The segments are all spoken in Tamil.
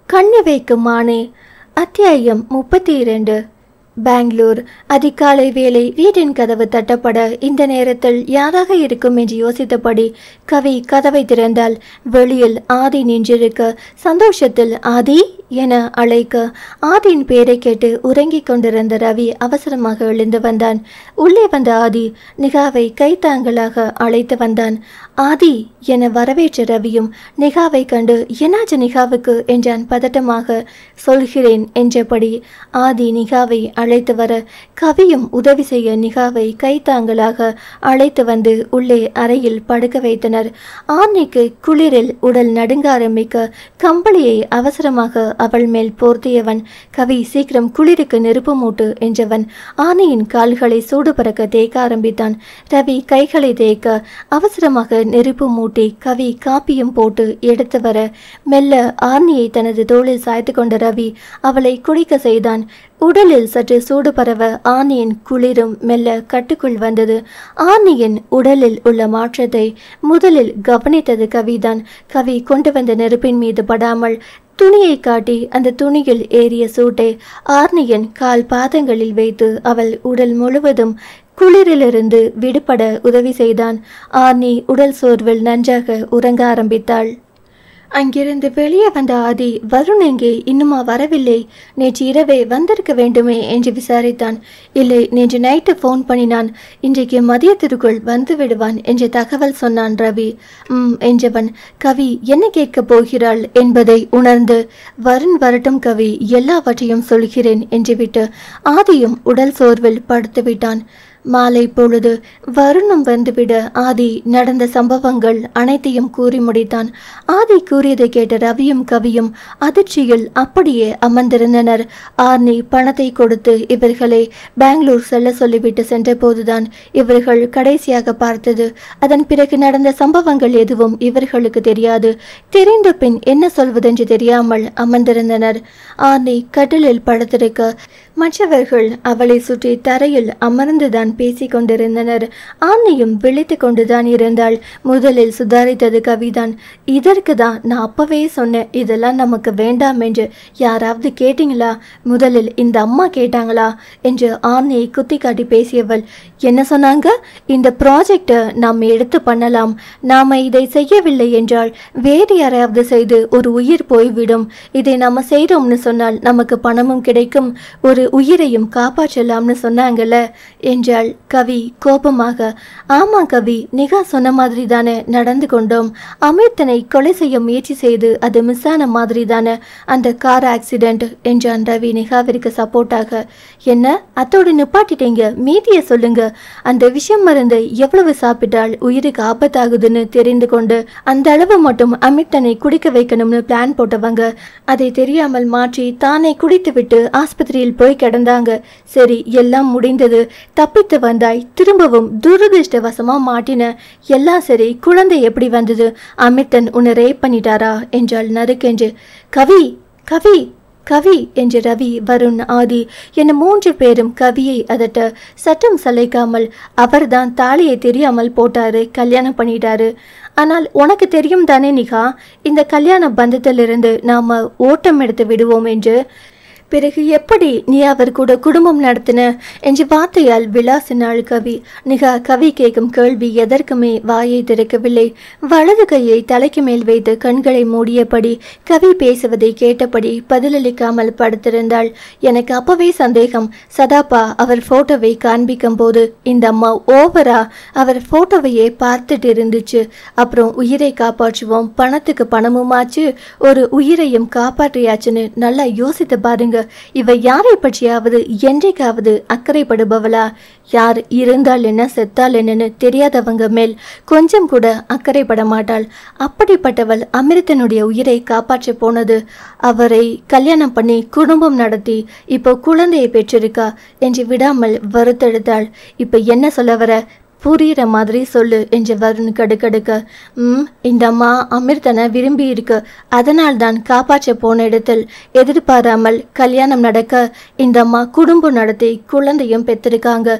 கண்ணி வைக்கும் மானே. அத்தியாயம் 32. பெங்களூர். அதிகாலை வேளை. வீட்டின் கதவு தட்டப்பட இந்த நேரத்தில் யாராக இருக்கும் என்று யோசித்தபடி கவி கதவை திறந்தால் வெளியில் ஆதி நின்றிருக்க சந்தோஷத்தில் ஆதி என அழைக்க ஆதியின் பேரை கேட்டு உறங்கிக் கொண்டிருந்த ரவி அவசரமாக எழுந்து வந்தான். உள்ளே வந்த ஆதி நிகாவை கைத்தாங்களாக அழைத்து வந்தான். ஆதி என வரவேற்ற ரவியும் நிகாவை கண்டு என்னாச்சு நிகாவுக்கு என்றான் பதட்டமாக. சொல்கிறேன் என்றபடி ஆதி நிகாவை அழைத்து வர கவியும் உதவி செய்ய நிகாவை கைத்தாங்களாக அழைத்து வந்து உள்ளே அறையில் படுக்க வைத்தனர். ஆர்னிக்கு குளிரில் உடல் நடுங்க ஆரம்பிக்க கம்பளியை அவசரமாக அவள் மேல் போர்த்தியவன். கவி சீக்கிரம் குளிருக்கு நெருப்பு மூட்டு என்றவன் ஆர்னியின் கால்களை சூடு பறக்க தேய்க்க ஆரம்பித்தான். ரவி கைகளை தேய்க்க அவசரமாக நெருப்பு மூட்டி கவி காப்பியும் போட்டு எடுத்து வர மெல்ல ஆர்னியை தனது தோளில் சாய்த்து கொண்ட ரவி அவளை குடிக்க செய்தான். உடலில் சற்று சூடு பரவ ஆர்னியின் குளிரும் மெல்ல கட்டுக்குள் வந்தது. ஆர்னியின் உடலில் உள்ள மாற்றத்தை முதலில் கவனித்தது கவிதான். கவி கொண்டு வந்த நெருப்பின் மீது படாமல் துணியை காட்டி அந்த துணியில் ஏறிய சூட்டை ஆர்னியின் கால் பாதங்களில் வைத்து அவள் உடல் முழுவதும் குளிரிலிருந்து விடுபட உதவி செய்தான். ஆர்னி உடல் சோர்வில் நன்றாக உறங்க ஆரம்பித்தாள். அங்கிருந்து வெளியே வந்த ஆதி வருண் எங்கே இன்னுமா வரவில்லை? நேற்று இரவே வந்திருக்க வேண்டுமே என்று விசாரித்தான். இல்லை, நேற்று நைட்டு ஃபோன் பண்ணினான். இன்றைக்கு மதியத்திற்குள் வந்து விடுவான் என்று தகவல் சொன்னான் ரவி. என்றவன் கவி என்ன கேட்கப் போகிறாள் என்பதை உணர்ந்து வருண் வரட்டும் கவி, எல்லாவற்றையும் சொல்கிறேன் என்று விட்டு ஆதியும் உடல் சோர்வில் படுத்து விட்டான். மாலை பொழுது. வருணும் வந்துவிட ஆதி நடந்த சம்பவங்கள் அனைத்தையும் கூறி முடித்தான். ஆதி கூறியதை கேட்ட ரவியும் கவியும் அதிர்ச்சியில் அப்படியே அமர்ந்திருந்தனர். ஆர்னி பணத்தை கொடுத்து இவர்களை பெங்களூர் செல்ல சொல்லிவிட்டு சென்ற போதுதான் இவர்கள் கடைசியாக பார்த்தது. அதன் பிறகு நடந்த சம்பவங்கள் எதுவும் இவர்களுக்கு தெரியாது. தெரிந்த பின் என்ன சொல்வதென்று தெரியாமல் அமர்ந்திருந்தனர். ஆர்னி கட்டிலில் படுத்திருக்க மற்றவர்கள் அவளை சுற்றி தரையில் அமர்ந்துதான் பேசிக் கொண்டிருந்தனர். ஆர்னியும் விழித்து கொண்டுதான் இருந்தாள். முதலில் சுதாரித்தது கவிதான். இதற்கு தான் நான் அப்பவே சொன்னேன், இதெல்லாம் நமக்கு வேண்டாம் என்று. யாராவது கேட்டீங்களா? முதலில் இந்த அம்மா கேட்டாங்களா என்று ஆர்னியை குத்தி காட்டி பேசியவள் என்ன சொன்னாங்க? இந்த ப்ராஜெக்டை நாம் எடுத்து பண்ணலாம். நாம இதை செய்யவில்லை என்றால் வேறு யாராவது செய்து ஒரு உயிர் போய்விடும். இதை நாம செய்தோம்னு சொன்னால் நமக்கு பணமும் கிடைக்கும், ஒரு உயிரையும் காப்பாற்றலாம்னு சொன்னாங்கல்ல என்றாள் கவி கோபமாக. ஆமா கவி, நிகா சொன்ன மாதிரி தானே நடந்து கொண்டோம். அமிர்தனை கொலை செய்ய முயற்சி செய்து அது மிஸ் ஆன மாதிரி தானே அந்த கார் ஆக்சிடென்ட் என்றான் ரவி நிகாவிற்கு சப்போர்ட்டாக. என்ன அத்தோடு நிப்பாட்டிட்டீங்க, மீதியை சொல்லுங்க. அந்த விஷம் மருந்து எவ்வளவு சாப்பிட்டால் உயிருக்கு ஆபத்தாகுதுன்னு தெரிந்து கொண்டு அந்த அளவு மட்டும் அமிர்தனை குடிக்க வைக்கணும்னு பிளான் போட்டவங்க அதை தெரியாமல் மாற்றி தானே குடித்து விட்டு ஆஸ்பத்திரியில் போய் கிடந்தாங்க. சரி, எல்லாம் முடிந்தது, தப்பித்து வந்தாய், திரும்பவும் துரதிருஷ்டவசமா மாட்டின. எல்லாம் சரி, குழந்தை எப்படி வந்தது? அமிர்தன் உன்னை ரேப் பண்ணிட்டாரா என்றாள் நறுக்கென்று. கவி கவி கவி என்று ரவி, வருண், ஆதி என 3 பேரும் கவியை அதட்ட சட்டம் சளைக்காமல் அவர்தான் தாலியை தெரியாமல் போட்டாரு, கல்யாணம் பண்ணிட்டாரு. ஆனால் உனக்கு தெரியும் தானே நிகா, இந்த கல்யாண பந்தத்திலிருந்து நாம ஓட்டம் எடுத்து விடுவோம் என்று. பிறகு எப்படி நீ அவர் கூட குடும்பம் நடத்தின என்று வார்த்தையால் விளாசினாள் கவி. நிகா கவி கேட்கும் கேள்வி எதற்குமே வாயை திறக்கவில்லை. வலது கையை தலைக்கு மேல் வைத்து கண்களை மூடியபடி கவி பேசுவதை கேட்டபடி பதிலளிக்காமல் படுத்திருந்தாள். எனக்கு அப்பவே சந்தேகம். சதாப்பா அவர் போட்டோவை காண்பிக்கும் போது இந்த அம்மா ஓவரா அவர் போட்டோவையே பார்த்துட்டு இருந்துச்சு. அப்புறம் உயிரை காப்பாற்றுவோம், பணத்துக்கு பணமுமாச்சு, ஒரு உயிரையும் காப்பாற்றியாச்சுன்னு நல்லா யோசித்து பாருங்க. இவ யாரை பற்றியாவது என்றைக்காவது அக்கறைப்படுபவளா? யார் இருந்தால் என்ன செத்தால் என்னன்னு தெரியாதவங்க மேல் கொஞ்சம் கூட அக்கறைப்பட மாட்டாள். அப்படிப்பட்டவள் அமிர்தனுடைய உயிரை காப்பாற்ற போனது. அவரை கல்யாணம் பண்ணி குடும்பம் நடத்தி இப்போ குழந்தையை பெற்றிருக்கா என்று விடாமல் வருத்தெடுத்தாள். இப்ப என்ன சொல்ல வர? புரிகிற மாதிரி சொல்லு என்று வருண் கடுக்கடுக்க. இந்த அம்மா அமிர்தனை விரும்பி இருக்கு, அதனால்தான் காப்பாற்ற போன இடத்தில் எதிர்பாராமல் கல்யாணம் நடக்க இந்த அம்மா குடும்பம் நடத்தி குழந்தையும் பெற்றிருக்காங்க.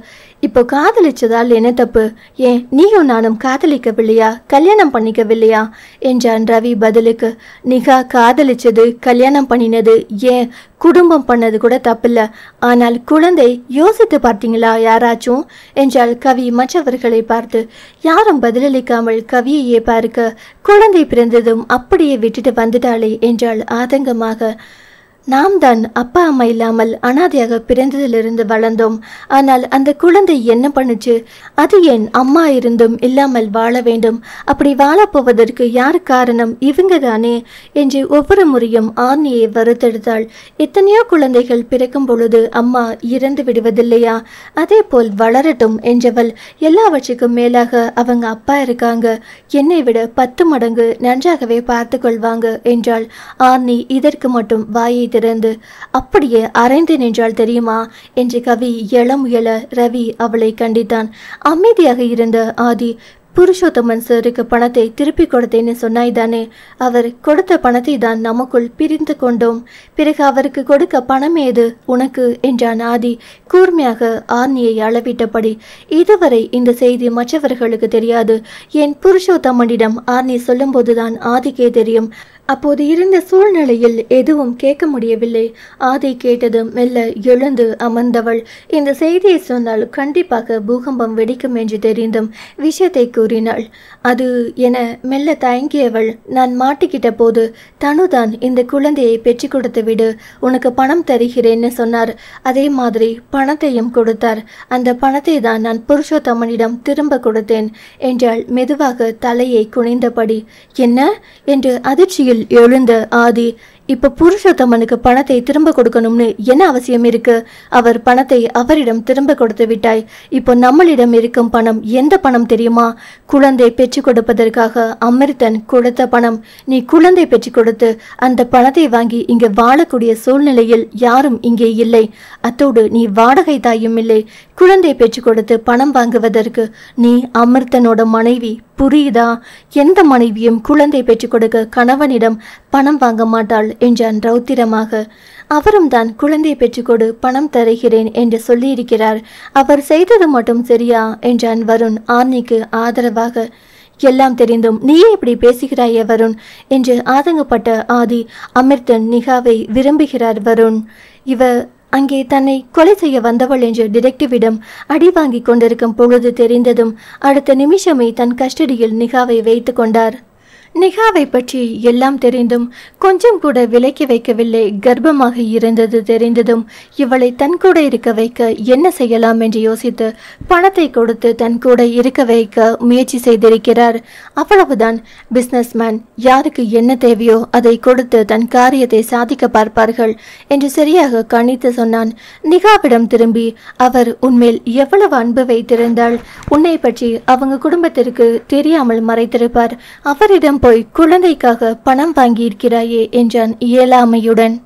இப்போ காதலிச்சதால் என்ன தப்பு? ஏன் நீயும் நானும் காதலிக்கவில்லையா, கல்யாணம் பண்ணிக்கவில்லையா என்றான் ரவி பதிலுக்கு. நிகா காதலிச்சது, கல்யாணம் பண்ணினது, ஏன் குடும்பம் பண்ணது கூட தப்பில்ல. ஆனால் குழந்தை யோசித்து பார்த்தீங்களா யாராச்சும் என்றால் கவி மற்றவர்களை பார்த்து. யாரும் பதிலளிக்காமல் கவியையே பார்க்க, குழந்தை பிறந்ததும் அப்படியே விட்டுட்டு வந்துட்டாளே என்றாள் ஆதங்கமாக. நாம் தான் அப்பா அம்மா இல்லாமல் அனாதையாக பிறந்ததிலிருந்து வளர்ந்தோம். ஆனால் அந்த குழந்தை என்ன பண்ணுச்சு? அது ஏன் அம்மா இருந்தும் இல்லாமல் வாழ வேண்டும்? அப்படி வாழப்போவதற்கு யார் காரணம்? இவங்க தானே என்று ஒவ்வொரு முறையும் ஆர்னியை வருத்தெடுத்தாள். எத்தனையோ குழந்தைகள் பிறக்கும் பொழுது அம்மா இறந்து விடுவதில்லையா? அதே போல் வளரட்டும் என்றவள், எல்லாவற்றுக்கும் மேலாக அவங்க அப்பா இருக்காங்க, என்னை விட 10 மடங்கு நன்றாகவே பார்த்து கொள்வாங்க என்றாள். ஆர்னி இதற்கு மட்டும் வாயை திறந்து, அப்படியே அரைந்து நின்றால் தெரியுமா என்று கவி எழ முயல ரவி அவளை கண்டித்தான். அமைதியாக இருந்த ஆதி, புருஷோத்தமன் சாருக்கு பணத்தை திருப்பி கொடுத்தேன்னு சொன்னாய்தானே? அவர் கொடுத்த பணத்தை தான் நமக்குள் பிரிந்து கொண்டோம். பிறகு அவருக்கு கொடுக்க பணம் ஏது உனக்கு என்றான் ஆதி கூர்மையாக ஆர்னியை அளவிட்டபடி. இதுவரை இந்த செய்தி மற்றவர்களுக்கு தெரியாது. என் புருஷோத்தமனிடம் ஆர்னி சொல்லும்போதுதான் ஆதிக்கே தெரியும். அப்போது இருந்த சூழ்நிலையில் எதுவும் கேட்க முடியவில்லை. ஆதி கேட்டது மெல்ல எழுந்து அமர்ந்தவள். இந்த செய்தியை சொன்னால் கண்டிப்பாக பூகம்பம் வெடிக்கும் என்று தெரிந்தும் விஷயத்தை கூறினாள். அது என மெல்ல தயங்கியவள், நான் மாட்டிக்கிட்ட போது தனுதான் இந்த குழந்தையை பெற்று கொடுத்து விடு, உனக்கு பணம் தருகிறேன்னு சொன்னார். அதே மாதிரி பணத்தையும் கொடுத்தார். அந்த பணத்தை தான் நான் புருஷோத்தமனிடம் திரும்ப கொடுத்தேன் என்றாள் மெதுவாக தலையை குனிந்தபடி. என்ன என்று அதிர்ச்சியில் எழுந்த ஆதி, இப்ப புருஷோத்தமனுக்கு பணத்தை திரும்ப கொடுக்கணும்னு என்ன அவசியம் இருக்கு? அவர் பணத்தை அவரிடம் திரும்ப கொடுத்து விட்டாய். இப்போ நம்மளிடம் இருக்கும் பணம் எந்த பணம் தெரியுமா? குழந்தை பெற்று கொடுப்பதற்காக அமிர்தன் கொடுத்த பணம். நீ குழந்தை பெற்று கொடுத்து அந்த பணத்தை வாங்கி இங்கு வாழக்கூடிய சூழ்நிலையில் யாரும் இங்கே இல்லை. அத்தோடு நீ வாடகை தாயும் இல்லை. குழந்தை பெற்று கொடுத்து பணம் வாங்குவதற்கு நீ அமிர்தனோட மனைவி, புரியுதா? எந்த மனைவியும் குழந்தை பெற்று கொடுக்க கணவனிடம் பணம் வாங்க மாட்டாள் என்றான் ரௌத்திரமாக. அவரும் தான் குழந்தை பெற்றுக்கொடு பணம் தருகிறேன் என்று சொல்லியிருக்கிறார். அவர் செய்தது மட்டும் சரியா என்றான் வருண் ஆர்னிக்கு ஆதரவாக. எல்லாம் தெரிந்தும் நீயே இப்படி பேசுகிறாயே வருண் என்று ஆதங்கப்பட்ட ஆதி, அமிர்தன் நிகாவை விரும்புகிறார் வருண். இவ அங்கே தன்னை கொலை செய்ய வந்தவள் என்று டிடெக்டிவிடம் அடி வாங்கி கொண்டிருக்கும் பொழுது தெரிந்ததும் அடுத்த நிமிஷமே தன் கஸ்டடியில் நிகாவை வைத்து கொண்டார். நிகாவை பற்றி எல்லாம் தெரிந்தும் கொஞ்சம் கூட விலக்கி வைக்கவில்லை. கர்ப்பமாக இருந்தது தெரிந்ததும் இவளை தன் கூட இருக்க வைக்க என்ன செய்யலாம் என்று யோசித்து பணத்தை கொடுத்து தன் கூட இருக்க வைக்க முயற்சி செய்திருக்கிறார். அவ்வளவுதான். பிசினஸ்மேன் யாருக்கு என்ன தேவையோ அதை கொடுத்து தன் காரியத்தை சாதிக்க பார்ப்பார்கள் என்று சரியாக கணித்து சொன்னான். நிகாவிடம் திரும்பி, அவர் உன்மேல் எவ்வளவு அன்பு வைத்திருந்தால் உன்னை பற்றி அவங்க குடும்பத்திற்கு தெரியாமல் மறைத்திருப்பார். அவரிடம் போய் குழந்தைக்காக பணம் வாங்கியிருக்கிறாயே என்றான் இயலாமையுடன்.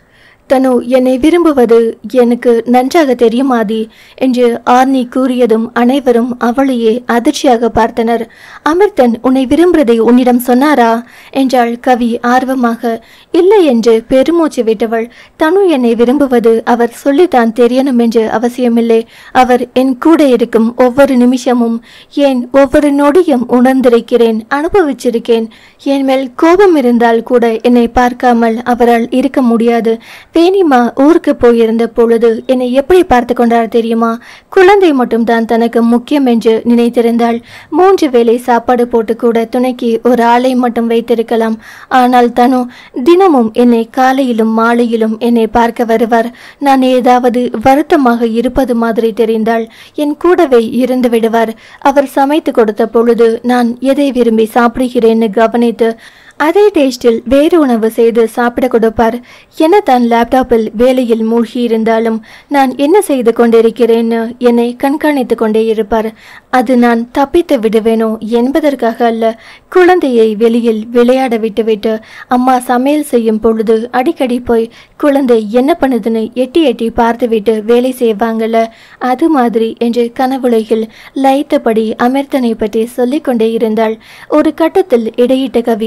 தனு என்னை விரும்புவது எனக்கு நன்றாக தெரியுமாதி என்று ஆர்னி கூறியதும் அனைவரும் அவளையே அதிர்ச்சியாக பார்த்தனர். அமிர்தன் உன்னை விரும்புவதை உன்னிடம் சொன்னாரா என்றாள் கவி ஆர்வமாக. இல்லை என்று பெருமூச்சு விட்டவள். தனு என்னை விரும்புவது அவர் சொல்லித்தான் தெரியணும் என்று அவசியமில்லை. அவர் என் கூட இருக்கும் ஒவ்வொரு நிமிஷமும், ஏன் ஒவ்வொரு நொடியும் உணர்ந்திருக்கிறேன், அனுபவிச்சிருக்கேன். என் மேல் கோபம் இருந்தால் கூட என்னை பார்க்காமல் அவரால் இருக்க முடியாது. வேணிமா ஊருக்கு போயிருந்த பொழுது என்னை எப்படி பார்த்து கொண்டார் தெரியுமா? குழந்தை மட்டும் தான் தனக்கு முக்கியம் என்று நினைத்திருந்தாள். 3 வேளை சாப்பாடு போட்டு கூட துணைக்கு ஒரு ஆளை மட்டும் வைத்திருக்கலாம். ஆனால் தனு தினமும் என்னை காலையிலும் மாலையிலும் என்னை பார்க்க வருவார். நான் ஏதாவது வருத்தமாக இருப்பது மாதிரி தெரிந்தால் என் கூடவே இருந்து விடுவார். அவர் சமைத்து கொடுத்த பொழுது நான் எதை விரும்பி சாப்பிடுகிறேன்னு கவனித்து அதே டேஸ்டில் வேறு உணவு செய்து சாப்பிட கொடுப்பார். என தான் லேப்டாப்பில் வேலையில் மூழ்கி இருந்தாலும் நான் என்ன செய்து கொண்டிருக்கிறேன்னு என்னை கண்காணித்து கொண்டே இருப்பார். அது நான் தப்பித்து விடுவேனோ என்பதற்காக அல்ல. குழந்தையை வெளியில் விளையாட விட்டுவிட்டு அம்மா சமையல் செய்யும் பொழுது அடிக்கடி போய் குழந்தை என்ன பண்ணுதுன்னு எட்டி எட்டி பார்த்துவிட்டு வேலை செய்வாங்கல்ல, அது மாதிரி என்று கனவுலையில் லயித்தபடி அமிர்தனை பற்றி சொல்லிக்கொண்டே இருந்தாள். ஒரு கட்டத்தில் இடையிட்ட கவி,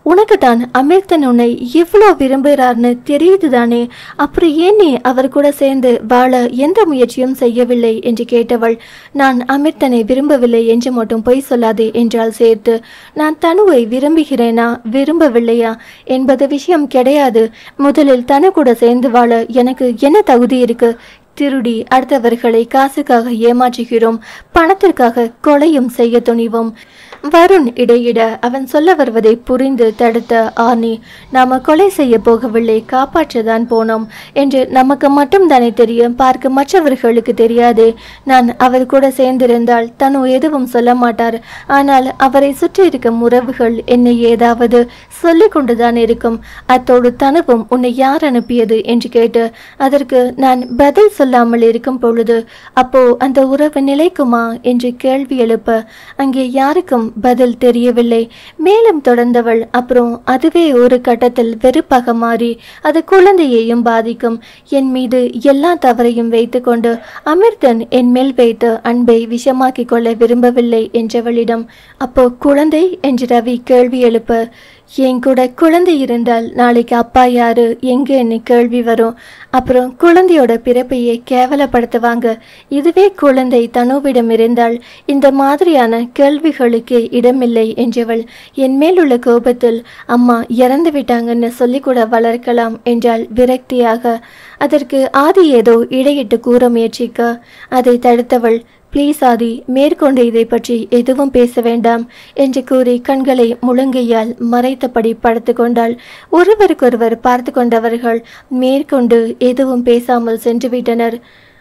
உனக்கு தான் அமிர்தன் உன்னை எவ்வளோ விரும்புகிறார்னு தெரியுது தானே, அப்புறம் ஏன் நீ அவர் கூட சேர்ந்து வாழ எந்த முயற்சியும் செய்யவில்லை என்று கேட்டவள், நான் அமிர்தனை விரும்பவில்லை என்று மட்டும் பொய் சொல்லாதே என்றால் சேர்த்து, நான் தனுவை விரும்புகிறேனா விரும்பவில்லையா என்பது விஷயம் கிடையாது. முதலில் தனு கூட சேர்ந்து வாழ எனக்கு என்ன தகுதி இருக்கு? திருடி அடுத்தவர்களை காசுக்காக ஏமாற்றுகிறோம், பணத்திற்காக கொலையும் செய்ய துணிவோம். வருண் இடையிட அவன் சொல்ல வருவதை புரிந்து தடுத்த ஆர்னி, நாம கொலை செய்ய போகவில்லை, காப்பாற்றதான் போனோம் என்று நமக்கு மட்டும் தானே தெரியும், பார்க்க மற்றவர்களுக்கு தெரியாதே. நான் அவர் கூட சேர்ந்திருந்தால் தனு எதுவும் சொல்ல மாட்டார், ஆனால் அவரை சுற்றி இருக்கும் உறவுகள் என்னை ஏதாவது சொல்லிக் கொண்டுதான் இருக்கும். அத்தோடு தனுவும் உன்னை யார் அனுப்பியது என்று கேட்டு அதற்கு நான் பதில் சொல்லாமல் இருக்கும் பொழுது, அப்போ அந்த உறவு நிலைக்குமா என்று கேள்வி எழுப்ப அங்கே யாருக்கும் பதில் தெரியவில்லை. மேலும் தொடர்ந்தவள், அப்புறம் அதுவே ஒரு கட்டத்தில் வெறுப்பாக மாறி அது குழந்தையையும் பாதிக்கும். என் மீது எல்லா தவறையும் வைத்துக்கொண்டு அமிர்தன் என் மேல் வைத்து அன்பை விஷமாக்கிக் கொள்ள விரும்பவில்லை என்றவளிடம், அப்போ குழந்தை என்று ரவி கேள்வி எழுப்ப, என் கூட குழந்தை இருந்தால் நாளைக்கு அப்பா யாரு எங்கன்னு கேள்வி வரும். அப்புறம் குழந்தையோட பிறப்பையே கேவலப்படுத்துவாங்க. இதுவே குழந்தை தனுவிடம் இருந்தால் இந்த மாதிரியான கேள்விகளுக்கு இடமில்லை என்றவள் என் மேல் உள்ள கோபத்தில், அம்மா இறந்து விட்டாங்கன்னு சொல்லி கூட வளர்க்கலாம் என்றால் விரக்தியாக. அதற்கு ஆதி ஏதோ இடையிட்டு கூற முயற்சிக்க அதை தடுத்தவள், ப்ளீஸ் ஆதி, மேற்கொண்டு இதை பற்றி எதுவும் பேச வேண்டாம் என்று கூறி கண்களை முழங்கையால் மறைத்தபடி படுத்து கொண்டாள். ஒருவருக்கொருவர் பார்த்து கொண்டவர்கள் மேற்கொண்டு எதுவும் பேசாமல் சென்றுவிட்டனர்.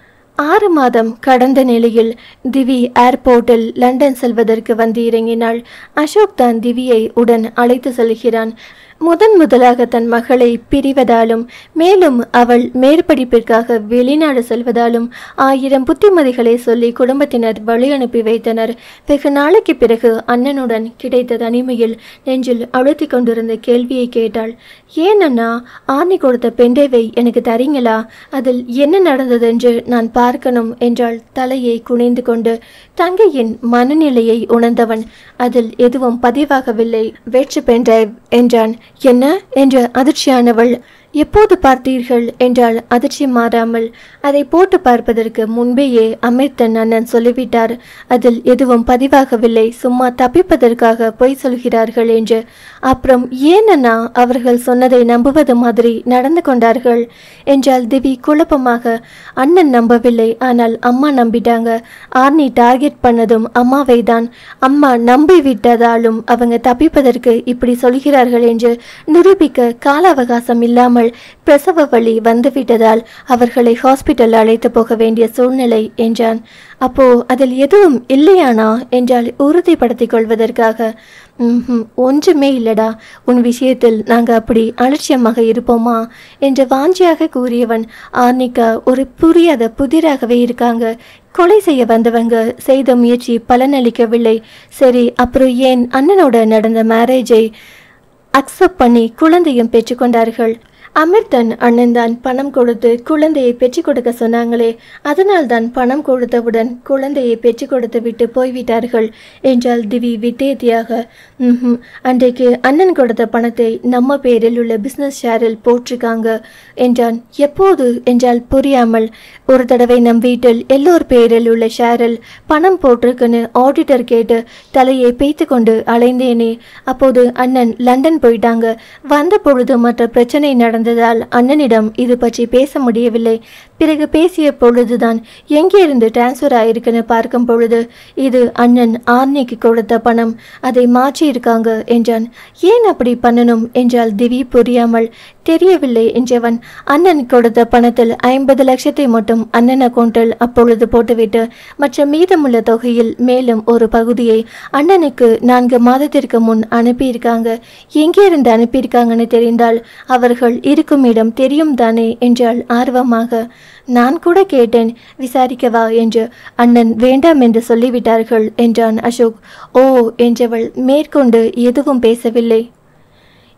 6 மாதம் கடந்த நிலையில் திவி ஏர்போர்ட்டில் லண்டன் செல்வதற்கு வந்து இறங்கினாள். அசோக் தான் திவியை உடன் அழைத்து செல்கிறான். முதலாக தன் மகளை பிரிவதாலும் மேலும் அவள் மேற்படிப்பிற்காக வெளிநாடு செல்வதாலும் 1000 புத்திமதிகளை சொல்லி குடும்பத்தினர் வழி அனுப்பி வைத்தனர். வெகு நாளைக்கு பிறகு அண்ணனுடன் கிடைத்த தனிமையில் நெஞ்சில் அழுத்தி கொண்டிருந்த கேள்வியை கேட்டாள். ஏன் அண்ணா, ஆர்னி கொடுத்த பெண்டேவை எனக்கு தரீங்களா? அதில் என்ன நடந்ததென்று நான் பார்க்கணும் என்றாள் தலையை குனிந்து கொண்டு. தங்கையின் மனநிலையை உணர்ந்தவன், அதில் எதுவும் பதிவாகவில்லை, வெற்று பென்டிரைவ் என்றான். என்ன என்று அதிர்ச்சியானவள், எப்போது பார்த்தீர்கள் என்றால் அதிர்ச்சி மாறாமல், அதை போட்டு பார்ப்பதற்கு முன்பேயே அமிர்தன் அண்ணன் சொல்லிவிட்டார், அதில் எதுவும் பதிவாகவில்லை, சும்மா தப்பிப்பதற்காக பொய் சொல்கிறார்கள் என்று. அப்புறம் ஏன் அண்ணா அவர்கள் சொன்னதை நம்புவது மாதிரி நடந்து கொண்டார்கள் என்றால் திவி குழப்பமாக. அண்ணன் நம்பவில்லை, ஆனால் அம்மா நம்பிட்டாங்க. ஆர்னி டார்கெட் பண்ணதும் அம்மாவை தான். அம்மா நம்பிவிட்டதாலும் அவங்க தப்பிப்பதற்கு இப்படி சொல்கிறார்கள் என்று நிரூபிக்க கால அவகாசம் இல்லாமல் பிரசவ வலி வந்துவிட்டதால் அவர்களை ஹாஸ்பிட்டல் அழைத்து போக வேண்டிய சூழ்நிலை என்றான். அப்போ அதில் எதுவும் இல்லையானா என்றால் உறுதிப்படுத்திக் கொள்வதற்காக. ஒன்றுமே இல்லடா, உன் விஷயத்தில் நாங்கள் அப்படி அலட்சியமாக இருப்போமா என்று வாஞ்சியாக கூறியவன், ஆர்னிகா ஒரு புரியாத புதிராகவே இருக்காங்க. கொலை செய்ய வந்தவங்க செய்த முயற்சி பலனளிக்கவில்லை. சரி, அப்புறம் ஏன் அண்ணனோட நடந்த மேரேஜை அக்செப்ட் பண்ணி குழந்தையும் பெற்றுக்கொண்டார்கள்? அமிர்தன் அண்ணன் தான் பணம் கொடுத்து குழந்தையை பெற்றுக் கொடுக்க சொன்னாங்களே, அதனால் தான் பணம் கொடுத்தவுடன் குழந்தையை பெற்றுக் கொடுத்து விட்டு போய்விட்டார்கள் என்றால் திவி வித்தேத்தியாக. அன்றைக்கு அண்ணன் கொடுத்த பணத்தை நம்ம பேரில் உள்ள பிஸ்னஸ் ஷேரில் போட்டிருக்காங்க என்றான். எப்போது என்றால் புரியாமல். ஒரு தடவை நம் வீட்டில் எல்லோர் பேரில் உள்ள ஷேரில் பணம் போட்டிருக்குன்னு ஆடிட்டர் கேட்டு தலையை பேய்த்து கொண்டு அலைந்தேனே. அப்போது அண்ணன் லண்டன் போயிட்டாங்க. வந்த பொழுது மற்ற பிரச்சனை நடந்ததால் அண்ணனிடம் இது பற்றி பேச முடியவில்லை. பிறகு பேசிய பொழுதுதான் எங்கே இருந்து டிரான்ஸ்ஃபர் ஆயிருக்குன்னு பார்க்கும் பொழுது இது அண்ணன் ஆர்னிக்கு கொடுத்த பணம், அதை மாற்றி இருக்காங்க என்றான். ஏன் அப்படி பண்ணணும் என்றால் திவி புரியாமல். தெரியவில்லை என்றவன் அண்ணன் கொடுத்த பணத்தில் 50 லட்சத்தை மட்டும் அண்ணன் அக்கௌண்டில் அப்பொழுது போட்டுவிட்டு மற்ற மீதமுள்ள தொகையில் மேலும் ஒரு பகுதியை அண்ணனுக்கு 4 மாதத்திற்கு முன் அனுப்பியிருக்காங்க. எங்கே இருந்து அனுப்பியிருக்காங்கன்னு தெரிந்தால் அவர்கள் இருக்கும் இடம் தெரியும் தானே என்றால் ஆர்வமாக. நான் கூட கேட்டேன், விசாரிக்கவா என்று. அண்ணன் வேண்டாம் என்று சொல்லிவிட்டார்கள் என்றான் அசோக். ஓ என்றவள் மேற்கொண்டு எதுவும் பேசவில்லை.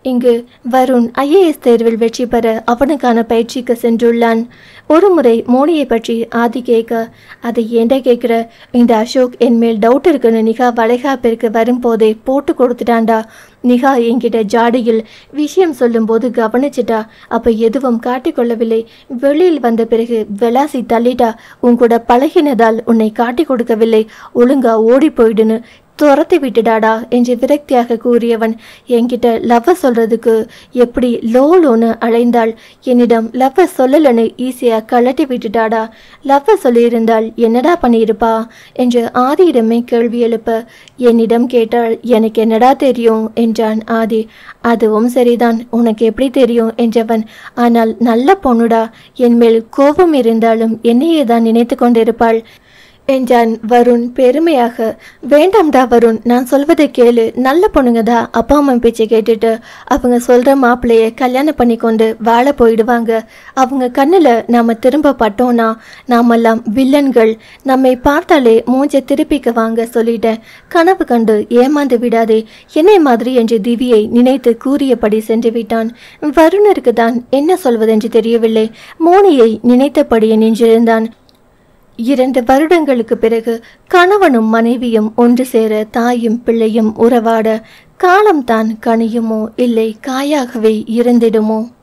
இங்கு வருண் IAS தேர்வில் வெற்றி பெற அவனுக்கான பயிற்சிக்கு சென்றுள்ளான். ஒரு முறை மோனியை பற்றி ஆதி கேட்க, அதை ஏண்டா கேட்குற, இந்த அசோக் என் மேல் டவுட் இருக்குன்னு நிகா வளைகாப்பிற்கு வரும்போதே போட்டு கொடுத்துட்டான்டா. நிகா என்கிட்ட ஜாடியில் விஷயம் சொல்லும்போது கவனிச்சிட்டா, அப்போ எதுவும் காட்டிக்கொள்ளவில்லை. வெளியில் வந்த பிறகு வெளாசி தள்ளிட்டா. உன் கூட பழகினதால் உன்னை காட்டி கொடுக்கவில்லை, ஒழுங்கா ஓடி போயிடுன்னு துரத்தி விட்டுடாடா என்று விரக்தியாக கூறியவன் என்கிட்ட லவ்வ சொல்றதுக்கு எப்படி லோலோன்னு அழைந்தாள். என்னிடம் லவ்வ சொல்லலன்னு ஈஸியாக கழட்டி விட்டுட்டாடா. லவ்வ சொல்லியிருந்தால் என்னடா பண்ணியிருப்பா என்று ஆதியிடமே கேள்வி எழுப்ப, என்னிடம் கேட்டால் எனக்கு என்னடா தெரியும் என்றான் ஆதி. அதுவும் சரிதான், உனக்கு எப்படி தெரியும் என்றவன். ஆனால் நல்ல பொண்ணுடா, என் மேல் கோபம் இருந்தாலும் என்னையே தான் நினைத்து கொண்டிருப்பாள் என்றான் வருண் பெருமையாக. வேண்டாம்டா வருண், நான் சொல்வதை கேளு. நல்ல பொண்ணுங்க தான் அப்பா அம்மா பேச்சை கேட்டுட்டு அவங்க சொல்கிற மாப்பிள்ளைய கல்யாணம் பண்ணி கொண்டு வாழ போயிடுவாங்க. அவங்க கண்ணில் நாம் திரும்ப பட்டோன்னா நாமெல்லாம் வில்லன்கள். நம்மை பார்த்தாலே மூஞ்சை திருப்பிக்குவாங்க. சொல்லிட்டேன், கனவு கண்டு ஏமாந்து விடாதே என்னை மாதிரி என்று திவியை நினைத்து கூறியபடி சென்று விட்டான். வருணருக்கு தான் என்ன சொல்வதென்று தெரியவில்லை. மோனியை நினைத்தபடியே நின்றிருந்தான். 2 வருடங்களுக்கு பிறகு கணவனும் மனைவியும் ஒன்று சேர தாயும் பிள்ளையும் உறவாட காலம்தான் கனியுமோ இல்லை காயாகவே இருந்திடுமோ?